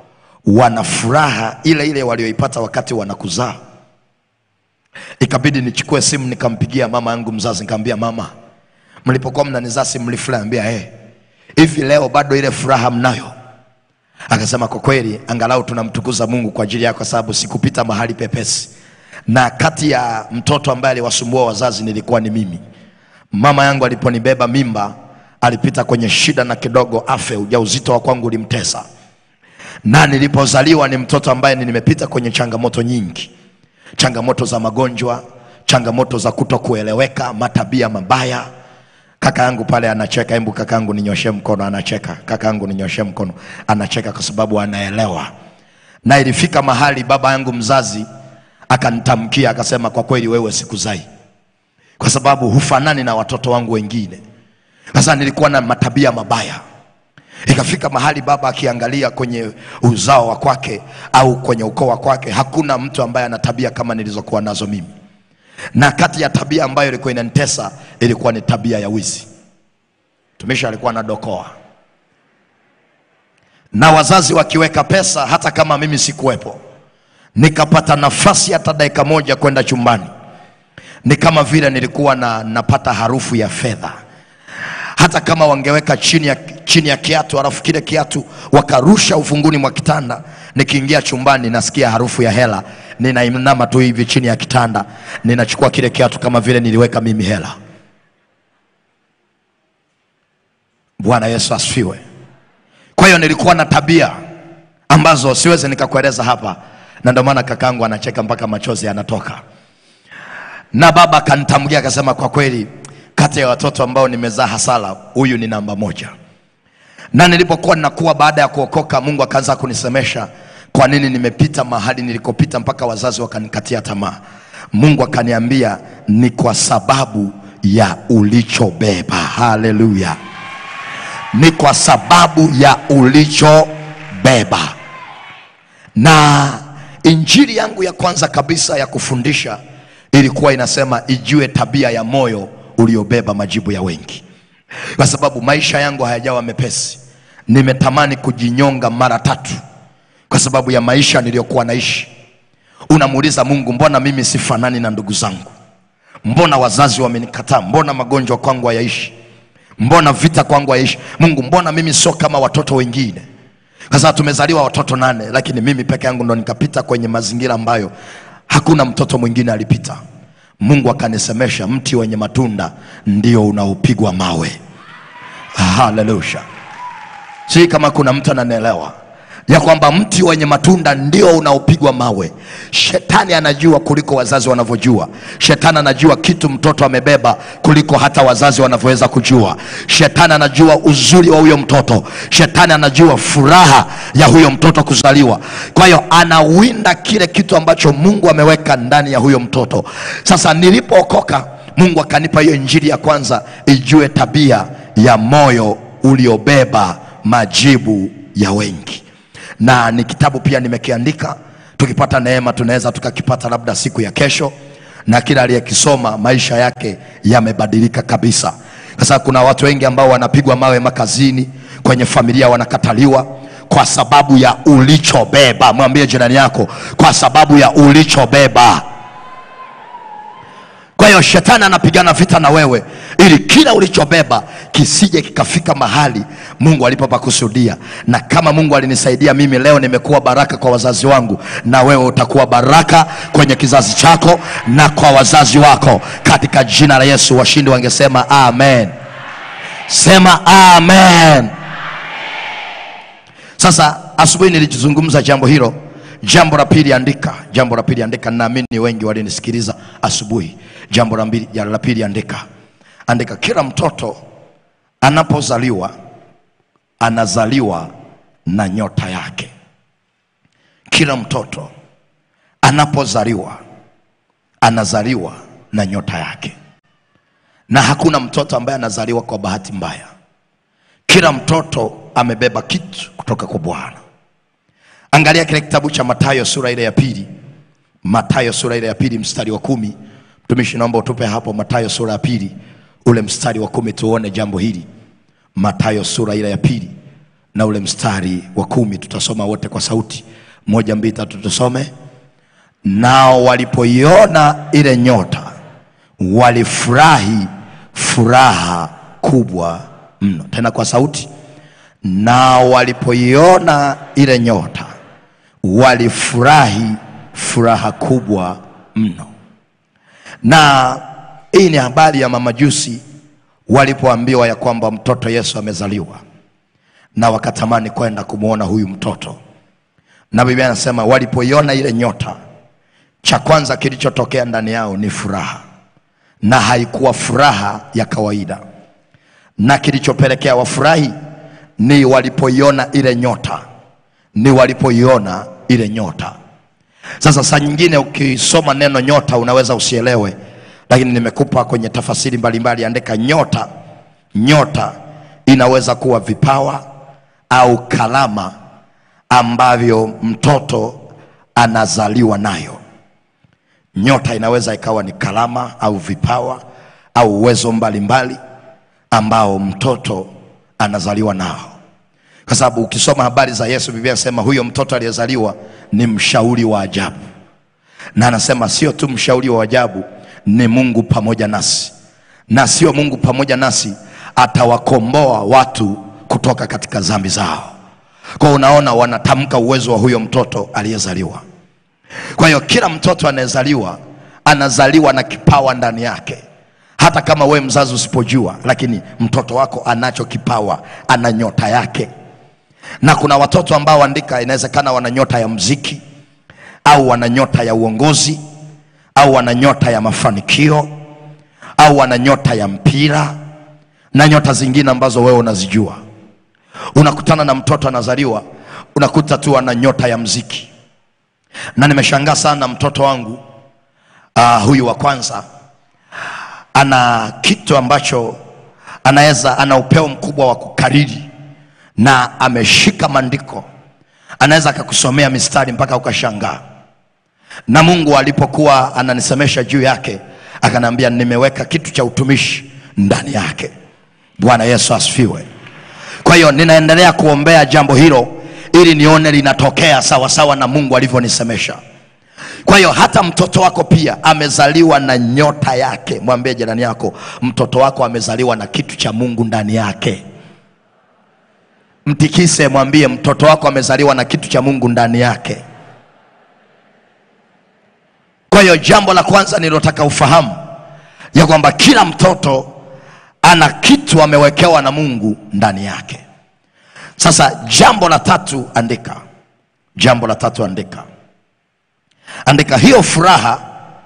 wana furaha ile ile walioipata wakati wanakuzaa. Ikabidi nichukue simu nikampigia mama yangu mzazi, nikamwambia, mama, mlipokuwa mnanizaa si mlifurahi? Ambia eh, hivi leo bado ile furaha mnayo? Akasema, kwa kweli angalau tunamtukuza Mungu kwa ajili yako, kwa sababu sikupita mahali pepesi, na kati ya mtoto ambaye aliwasumbua wazazi nilikuwa ni mimi. Mama yangu aliponibeba mimba alipita kwenye shida na kidogo afe, ujauzito wa kwangu ulimtesa. Na nilipozaliwa ni mtoto ambaye nimepita kwenye changamoto nyingi. Changamoto za magonjwa, changamoto za kutokueleweka, matabia mabaya. Kaka yangu pale anacheka, hebu kaka yangu ninyoshe mkono, anacheka. Kaka yangu ninyoshe mkono, anacheka kwa sababu anaelewa. Na ilifika mahali baba yangu mzazi akanitamkia, akasema, kwa kweli wewe sikuzai, kwa sababu hufanani na watoto wangu wengine. Sasa nilikuwa na matabia mabaya. Ikafika mahali baba akiangalia kwenye uzao wa kwake au kwenye ukoo wa kwake, hakuna mtu ambaye ana tabia kama nilizokuwa nazo mimi. Na kati ya tabia ambayo ilikuwa inanitesa ilikuwa ni tabia ya wizi. Tumisha alikuwa anadokoa. Na wazazi wakiweka pesa hata kama mimi sikuwepo, nikapata nafasi hata dakika moja kwenda chumbani, ni kama vile nilikuwa na napata harufu ya fedha. Hata kama wangeweka chini ya chini ya kiatu, alafu kile kiatu wakarusha ufunguni mwa kitanda, nikiingia chumbani nasikia harufu ya hela, ninainama tu hivi chini ya kitanda, ninachukua kile kiatu kama vile niliweka mimi hela. Bwana Yesu asifiwe. Kwa hiyo nilikuwa na tabia ambazo siwezi nikakueleza hapa, na ndio maana kakangu anacheka mpaka machozi yanatoka. Na baba akanitamkia akasema, kwa kweli kati ya watoto ambao nimezaa hasara, huyu ni namba moja. Na nilipokuwa ninakuwa baada ya kuokoka, Mungu akaanza kunisemesha kwa nini nimepita mahali nilikopita mpaka wazazi wakanikatia tamaa. Mungu akaniambia ni kwa sababu ya ulichobeba. Haleluya. Ni kwa sababu ya ulichobeba. Na injili yangu ya kwanza kabisa ya kufundisha ilikuwa inasema, ijue tabia ya moyo uliobeba majibu ya wengi. Kwa sababu maisha yangu hayajawa mepesi. Nimetamani kujinyonga mara tatu kwa sababu ya maisha niliyokuwa naishi. Unamuuliza Mungu, mbona mimi sifanani na ndugu zangu? Mbona wazazi wamenikataa? Mbona magonjwa kwangu hayaishi? Mbona vita kwangu hayaishi? Mungu, mbona mimi sio kama watoto wengine? Kwa sababu tumezaliwa watoto nane, lakini mimi peke yangu ndo nikapita kwenye mazingira ambayo hakuna mtoto mwingine alipita. Mungu akanisemesha, mti wenye matunda ndio unaopigwa mawe. Haleluya. Si kama kuna mtu ananielewa ya kwamba mti wenye matunda ndio unaopigwa mawe. Shetani anajua kuliko wazazi wanavyojua. Shetani anajua kitu mtoto amebeba kuliko hata wazazi wanavyoweza kujua. Shetani anajua uzuri wa huyo mtoto. Shetani anajua furaha ya huyo mtoto kuzaliwa. Kwa hiyo anawinda kile kitu ambacho Mungu ameweka ndani ya huyo mtoto. Sasa nilipookoka, Mungu akanipa hiyo injili ya kwanza, ijue tabia ya moyo uliobeba majibu ya wengi. Na ni kitabu pia nimekiandika, tukipata neema tunaweza tukakipata labda siku ya kesho, na kila aliyekisoma maisha yake yamebadilika kabisa. Kwa sababu kuna watu wengi ambao wanapigwa mawe makazini, kwenye familia wanakataliwa kwa sababu ya ulichobeba. Mwambie jirani yako, kwa sababu ya ulichobeba. Kwa hiyo shetani anapigana vita na wewe ili kila ulichobeba kisije kikafika mahali Mungu alipopakusudia. Na kama Mungu alinisaidia mimi leo nimekuwa baraka kwa wazazi wangu, na wewe utakuwa baraka kwenye kizazi chako na kwa wazazi wako, katika jina la Yesu. Washindi wangesema amen. Sema amen. Sasa asubuhi nilijizungumza jambo hilo. Jambo la pili andika, jambo la pili andika. Naamini wengi walinisikiliza asubuhi. Jambo la pili, la pili andika. Andika, kila mtoto anapozaliwa anazaliwa na nyota yake. Kila mtoto anapozaliwa anazaliwa na nyota yake. Na hakuna mtoto ambaye anazaliwa kwa bahati mbaya. Kila mtoto amebeba kitu kutoka kwa Bwana. Angalia kile kitabu cha Mathayo sura ile ya pili. Mathayo sura ile ya pili mstari wa kumi. Mtumishi naomba utupe hapo Mathayo sura ya pili ule mstari wa kumi tuone jambo hili. Mathayo sura ile ya pili na ule mstari wa kumi. Tutasoma wote kwa sauti. Moja, mbili, tatu, tusome. Nao walipoiona ile nyota walifurahi furaha kubwa mno. Tena kwa sauti. Nao walipoiona ile nyota walifurahi furaha kubwa mno. Na hii ni habari ya mamajusi walipoambiwa ya kwamba mtoto Yesu amezaliwa, na wakatamani kwenda kumuona huyu mtoto. Na Biblia inasema walipoiona ile nyota, cha kwanza kilichotokea ndani yao ni furaha, na haikuwa furaha ya kawaida. Na kilichopelekea wafurahi ni walipoiona ile nyota, ni walipoiona ile nyota. Sasa saa nyingine ukisoma neno nyota unaweza usielewe, lakini nimekupa kwenye tafasiri mbalimbali. Andika nyota. Nyota inaweza kuwa vipawa au kalama ambavyo mtoto anazaliwa nayo. Nyota inaweza ikawa ni kalama au vipawa au uwezo mbalimbali ambao mtoto anazaliwa nao. Kwa sababu ukisoma habari za Yesu, Biblia inasema huyo mtoto aliyezaliwa ni mshauri wa ajabu. Na anasema sio tu mshauri wa ajabu, ni Mungu pamoja nasi. Na sio Mungu pamoja nasi, atawakomboa watu kutoka katika dhambi zao. Kwa unaona wanatamka uwezo wa huyo mtoto aliyezaliwa. Kwa hiyo kila mtoto anayezaliwa anazaliwa na kipawa ndani yake. Hata kama we mzazi usipojua, lakini mtoto wako anacho kipawa, ana nyota yake. Na kuna watoto ambao andika inawezekana wana nyota ya muziki, au wana nyota ya uongozi, au wana nyota ya mafanikio, au wana nyota ya mpira, na nyota zingine ambazo wewe unazijua. Unakutana na mtoto anazaliwa, unakuta tu ana nyota ya muziki. Na nimeshangaa sana mtoto wangu uh, huyu wa kwanza ana kitu ambacho anaweza, ana upeo mkubwa wa kukariri, na ameshika maandiko. Anaweza akakusomea mistari mpaka ukashangaa. Na Mungu alipokuwa ananisemesha juu yake, akaniambia nimeweka kitu cha utumishi ndani yake. Bwana Yesu asifiwe. Kwa hiyo ninaendelea kuombea jambo hilo ili nione linatokea sawa sawa na Mungu alivyonisemesha. Kwa hiyo hata mtoto wako pia amezaliwa na nyota yake. Mwambie jirani yako, mtoto wako amezaliwa na kitu cha Mungu ndani yake. Mtikise, mwambie mtoto wako amezaliwa na kitu cha Mungu ndani yake. Kwa hiyo jambo la kwanza nilotaka ufahamu ya kwamba kila mtoto ana kitu amewekewa na Mungu ndani yake. Sasa jambo la tatu andika. Jambo la tatu andika. Andika, hiyo furaha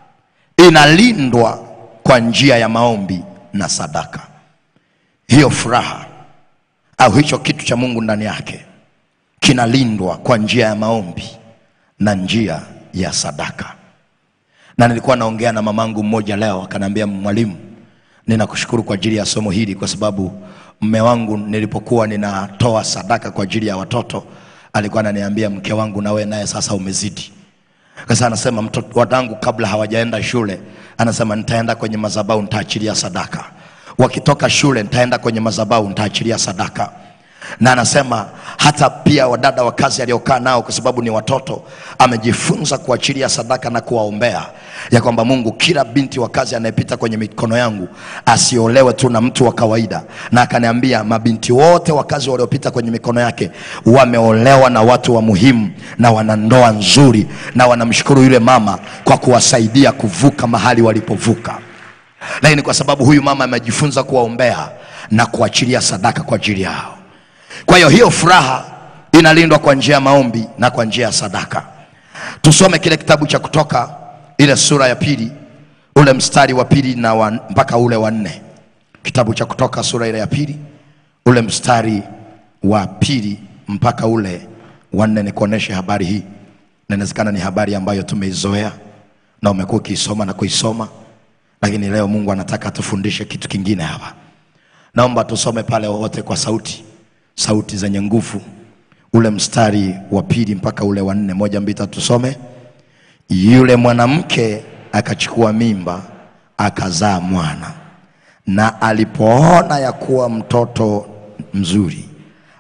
inalindwa kwa njia ya maombi na sadaka. Hiyo furaha au hicho kitu cha Mungu ndani yake kinalindwa kwa njia ya maombi na njia ya sadaka. Na nilikuwa naongea na mamangu mmoja leo, akaniambia, mwalimu, ninakushukuru kwa ajili ya somo hili, kwa sababu mume wangu nilipokuwa ninatoa sadaka kwa ajili ya watoto alikuwa ananiambia, mke wangu nawe naye sasa umezidi. Sasa anasema mtoto wadangu kabla hawajaenda shule, anasema nitaenda kwenye madhabahu nitaachilia sadaka. Wakitoka shule nitaenda kwenye madhabahu nitaachilia sadaka. Na anasema hata pia wadada wa kazi aliokaa nao, kwa sababu ni watoto, amejifunza kuachilia sadaka na kuwaombea ya kwamba Mungu, kila binti wa kazi anayepita kwenye mikono yangu asiolewe tu na mtu wa kawaida. Na akaniambia mabinti wote wa kazi waliopita kwenye mikono yake wameolewa na watu wa muhimu na wana ndoa nzuri, na wanamshukuru yule mama kwa kuwasaidia kuvuka mahali walipovuka. Lakini kwa sababu huyu mama amejifunza kuwaombea na kuachilia sadaka kwa ajili yao. Kwa hiyo hiyo furaha inalindwa kwa njia ya maombi na kwa njia ya sadaka. Tusome kile kitabu cha Kutoka, ile sura ya pili, ule mstari wa pili na wa, mpaka ule wa nne. Kitabu cha Kutoka sura ile ya pili, ule mstari wa pili mpaka ule wa nne. Nikuoneshe habari hii. Inawezekana ni habari ambayo tumeizoea na umekuwa ukisoma na kuisoma, lakini leo Mungu anataka tufundishe kitu kingine hapa. Naomba tusome pale wote kwa sauti, sauti zenye nguvu, ule mstari wa pili mpaka ule wa nne. Moja, mbili, tatu, tusome. Yule mwanamke akachukua mimba, akazaa mwana, na alipoona ya kuwa mtoto mzuri,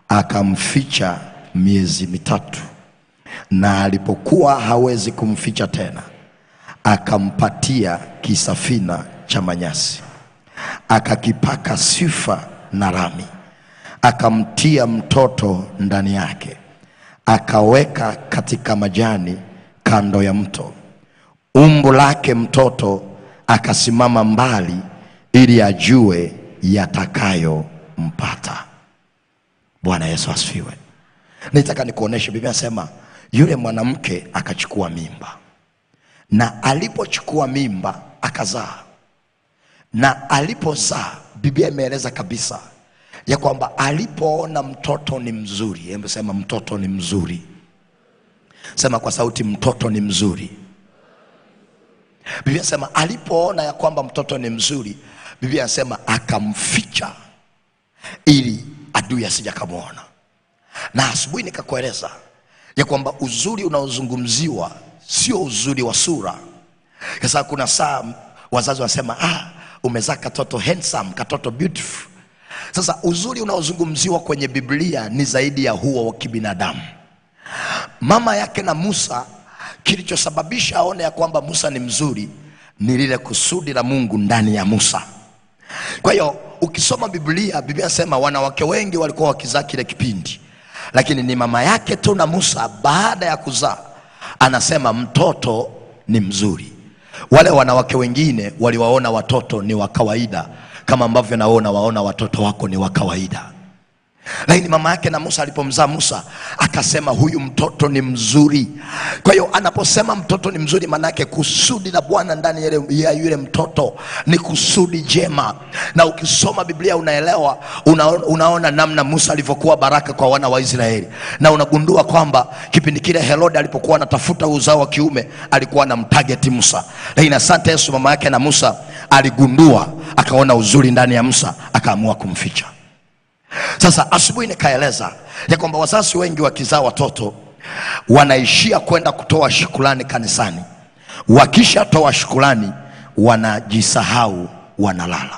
akamficha miezi mitatu, na alipokuwa hawezi kumficha tena, akampatia kisafina cha manyasi, akakipaka sifa na rami, akamtia mtoto ndani yake, akaweka katika majani kando ya mto. Umbo lake mtoto akasimama mbali ili ajue yatakayo mpata. Bwana Yesu asifiwe. Nitaka nikuoneshe, Biblia inasema yule mwanamke akachukua mimba, na alipochukua mimba akazaa, na alipozaa Biblia imeeleza kabisa ya kwamba alipoona mtoto ni mzuri. Hebu sema mtoto ni mzuri. Sema kwa sauti, mtoto ni mzuri. Biblia inasema alipoona ya kwamba mtoto ni mzuri, Biblia inasema akamficha ili adui asije kumuona. Na asubuhi nikakueleza ya kwamba uzuri unaozungumziwa sio uzuri wa sura. Sasa kuna saa wazazi wanasema, ah, umezaa katoto handsome, katoto beautiful. Sasa uzuri unaozungumziwa kwenye Biblia ni zaidi ya huo wa kibinadamu. Mama yake na Musa, kilichosababisha aone ya kwamba Musa ni mzuri ni lile kusudi la Mungu ndani ya Musa. Kwa hiyo ukisoma Biblia, Biblia inasema wanawake wengi walikuwa wakizaa kile kipindi, lakini ni mama yake tu na Musa baada ya kuzaa anasema mtoto ni mzuri. Wale wanawake wengine waliwaona watoto ni wa kawaida, kama ambavyo naona waona watoto wako ni wa kawaida. Lakini mama yake na Musa alipomzaa Musa akasema huyu mtoto ni mzuri. Kwa hiyo anaposema mtoto ni mzuri, maana yake kusudi la Bwana ndani ya yule mtoto ni kusudi jema. Na ukisoma Biblia unaelewa, unaona, unaona namna Musa alivyokuwa baraka kwa wana wa Israeli. Na unagundua kwamba kipindi kile Herode alipokuwa anatafuta uzao wa kiume alikuwa anamtarget Musa. Lakini asante Yesu, mama yake na Musa aligundua, akaona uzuri ndani ya Musa, akaamua kumficha. Sasa asubuhi nikaeleza ya kwamba wazazi wengi wakizaa watoto wanaishia kwenda kutoa shukrani kanisani. Wakisha toa shukrani wanajisahau, wanalala.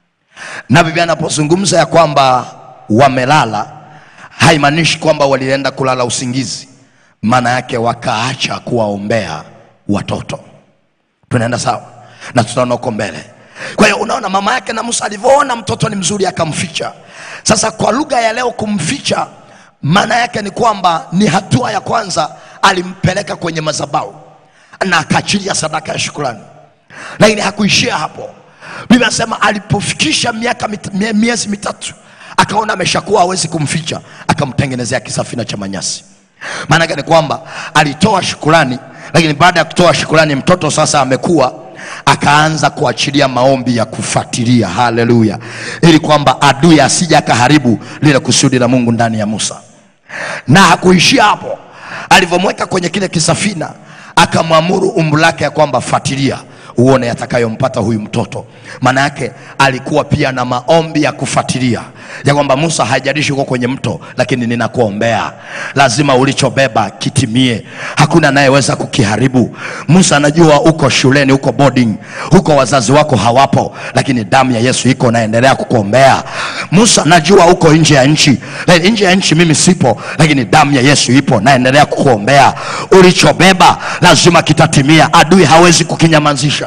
Na Biblia inapozungumza ya kwamba wamelala, haimaanishi kwamba walienda kulala usingizi. Maana yake wakaacha kuwaombea watoto. Tunaenda sawa? Na tutaona huko mbele. Kwa hiyo unaona mama yake na Musa alivyoona mtoto ni mzuri akamficha. Sasa kwa lugha ya leo, kumficha maana yake ni kwamba ni hatua ya kwanza, alimpeleka kwenye madhabahu na akaachilia sadaka ya shukrani. Lakini hakuishia hapo. Biblia inasema alipofikisha miaka mit, miezi mitatu akaona ameshakuwa hawezi kumficha, akamtengenezea kisafina cha manyasi. Maana yake ni kwamba alitoa shukrani, lakini baada ya kutoa shukrani mtoto sasa amekuwa, akaanza kuachilia maombi ya kufuatilia. Haleluya. Ili kwamba adui asije akaharibu lile kusudi la Mungu ndani ya Musa. Na hakuishia hapo. Alivomweka kwenye kile kisafina akamwamuru umbu lake ya kwamba fuatilia uone yatakayompata huyu mtoto. Maana yake alikuwa pia na maombi ya kufuatilia ya kwamba Musa, haijalishi uko kwenye mto, lakini ninakuombea, lazima ulichobeba kitimie, hakuna anayeweza kukiharibu. Musa, anajua uko shuleni, uko boarding, uko wazazi wako hawapo, lakini damu ya Yesu iko naendelea kukuombea. Musa, najua uko nje ya nchi, nje ya nchi mimi sipo, lakini damu ya Yesu ipo naendelea kukuombea. Ulichobeba lazima kitatimia, adui hawezi kukinyamazisha.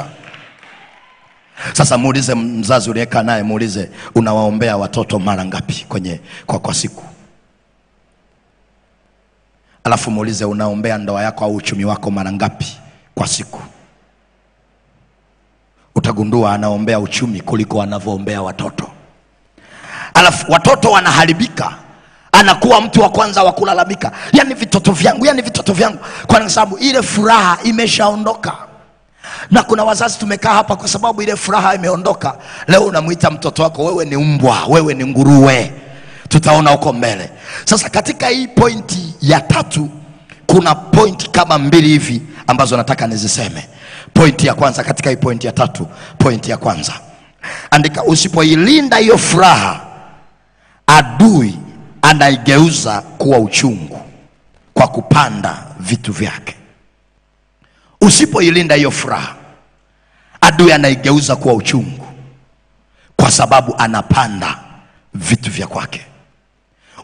Sasa muulize mzazi uliyeka naye, muulize unawaombea watoto mara ngapi kwenye kwa, kwa siku? Alafu muulize unaombea ndoa yako au uchumi wako mara ngapi kwa siku? Utagundua anaombea uchumi kuliko anavoombea watoto. Alafu watoto wanaharibika, anakuwa mtu wa kwanza wa kulalamika, yani vitoto vyangu, yani vitoto vyangu, kwa sababu ile furaha imeshaondoka. Na kuna wazazi tumekaa hapa kwa sababu ile furaha imeondoka. Leo unamuita mtoto wako wewe ni mbwa, wewe ni nguruwe. Tutaona huko mbele. Sasa katika hii pointi ya tatu kuna pointi kama mbili hivi ambazo nataka niziseme. Pointi ya kwanza katika hii pointi ya tatu, pointi ya kwanza, andika, usipoilinda hiyo furaha, adui anaigeuza kuwa uchungu kwa kupanda vitu vyake. Usipoilinda hiyo furaha, adui anaigeuza kuwa uchungu kwa sababu anapanda vitu vya kwake.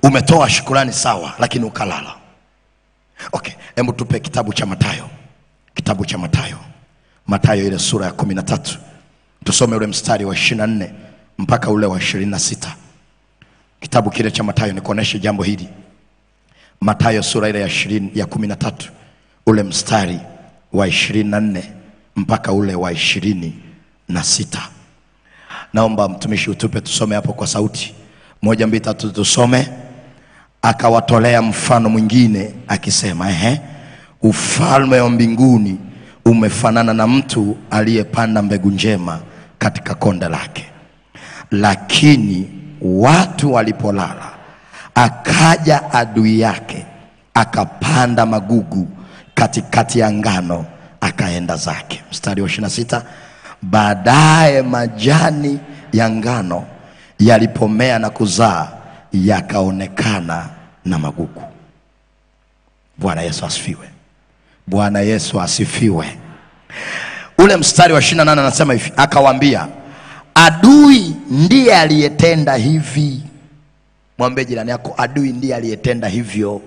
Umetoa shukrani sawa, lakini ukalala. Okay, hebu tupe kitabu cha Mathayo. Kitabu cha Mathayo. Mathayo ile sura ya kumi na tatu. Tusome ule mstari wa ishirini na nne mpaka ule wa ishirini na sita. Kitabu kile cha Mathayo nikuoneshe jambo hili. Mathayo sura ile ya ishirini ya kumi na tatu, ule mstari wa ishirini na nne mpaka ule wa ishirini na sita. Naomba mtumishi utupe tusome hapo kwa sauti. Moja mbili tatu tusome. Akawatolea mfano mwingine akisema, ehe, ufalme wa mbinguni umefanana na mtu aliyepanda mbegu njema katika konde lake. Lakini watu walipolala, akaja adui yake, akapanda magugu katikati ya ngano, akaenda zake. Mstari wa ishirini na sita. Baadaye majani ya ngano yalipomea na kuzaa, yakaonekana na magugu. Bwana Yesu asifiwe. Bwana Yesu asifiwe. Ule mstari wa ishirini na nane anasema hivi, akawaambia, adui ndiye aliyetenda hivi. Mwambie jirani yako, adui ndiye aliyetenda hivyo.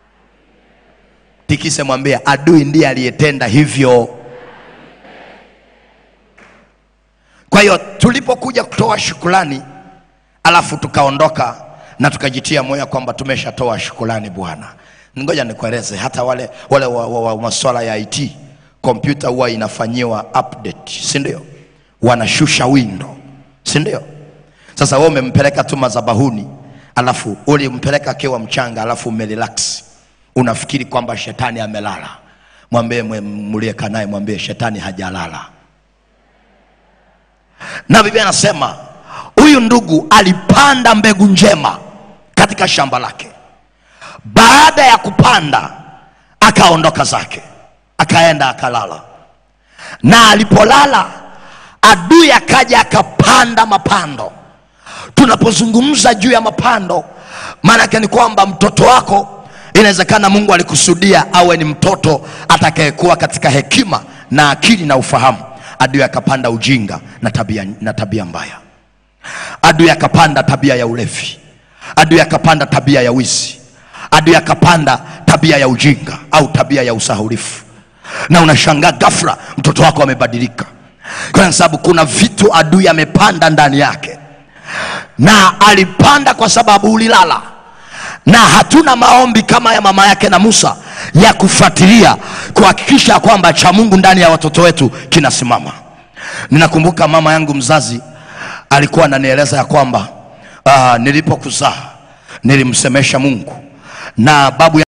Tikise mwambie, adui ndiye aliyetenda hivyo. Kwa hiyo tulipokuja kutoa shukrani, alafu tukaondoka na tukajitia moyo kwamba tumeshatoa shukrani Bwana. Ngoja nikueleze, hata wale wale wa, wa, wa masuala ya I T, kompyuta huwa inafanyiwa update, si ndio? Wanashusha window, si ndio? Sasa wewe umempeleka tu madhabahuni, alafu ulimpeleka akiwa mchanga, alafu umerelax. Unafikiri kwamba shetani amelala. Mwambie mlieka naye, mwambie shetani hajalala. Na Biblia inasema huyu ndugu alipanda mbegu njema katika shamba lake. Baada ya kupanda, akaondoka zake, akaenda akalala. Na alipolala, adui akaja akapanda mapando. Tunapozungumza juu ya mapando, maana yake ni kwamba mtoto wako inawezekana Mungu alikusudia awe ni mtoto atakayekuwa katika hekima na akili na ufahamu. Adui akapanda ujinga na tabia na tabia mbaya. Adui akapanda tabia ya ulevi. Adui akapanda tabia ya wizi. Adui akapanda tabia ya ujinga au tabia ya usahulifu. Na unashangaa ghafla mtoto wako amebadilika. Kwa sababu kuna vitu adui amepanda ndani yake. Na alipanda kwa sababu ulilala. Na hatuna maombi kama ya mama yake na Musa ya kufuatilia kuhakikisha kwamba cha Mungu ndani ya watoto wetu kinasimama. Ninakumbuka mama yangu mzazi alikuwa ananieleza ya kwamba uh, nilipokuzaa nilimsemesha Mungu, na babu